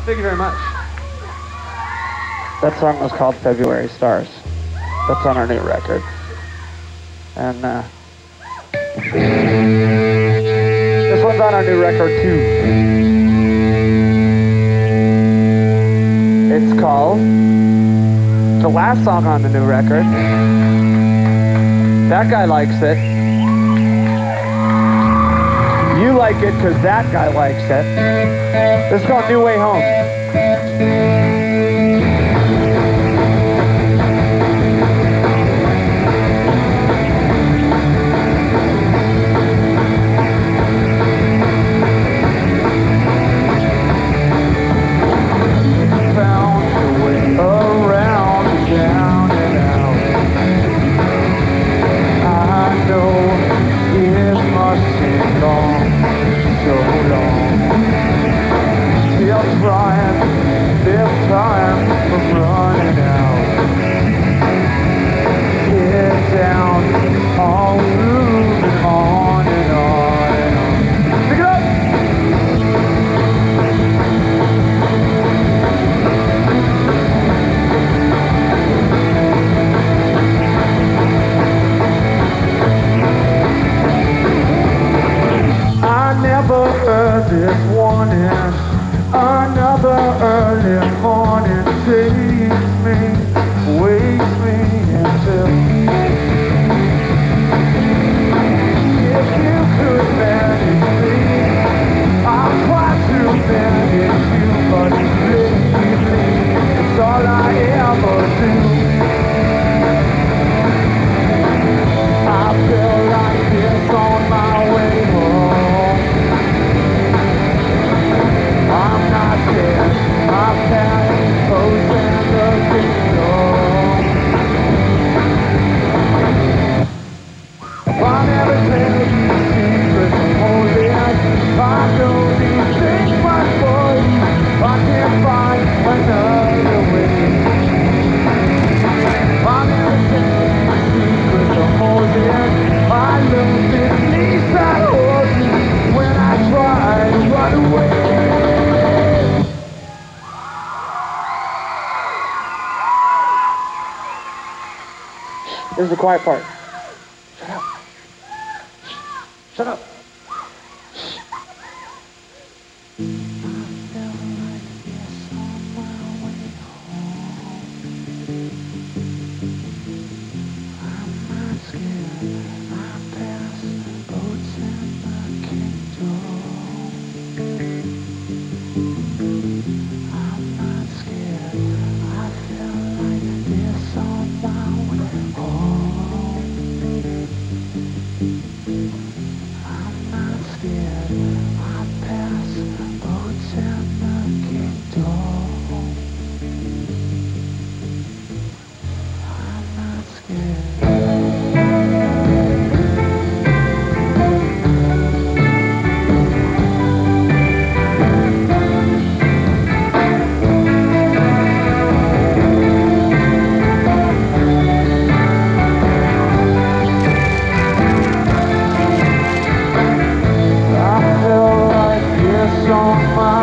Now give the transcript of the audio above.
Thank you very much. That song was called February Stars. That's on our new record. And this one's on our new record too. It's called the last song on the new record. That guy likes it. You like it because that guy likes it. This is called New Way Home. This warning, another early morning takes me, wakes me until if you could manage me, I'll try to manage you, but lately it's all I ever do. I feel like this on my way home. I'm not scared, I've passed post and the kingdom. I never tell you secrets I'm holding. I know these things might for you. I can't find another way. I never tell you secrets I'm holding. I love it, knees that hold me when I try to run away. This is the quiet part. Shut up. Shut up. On my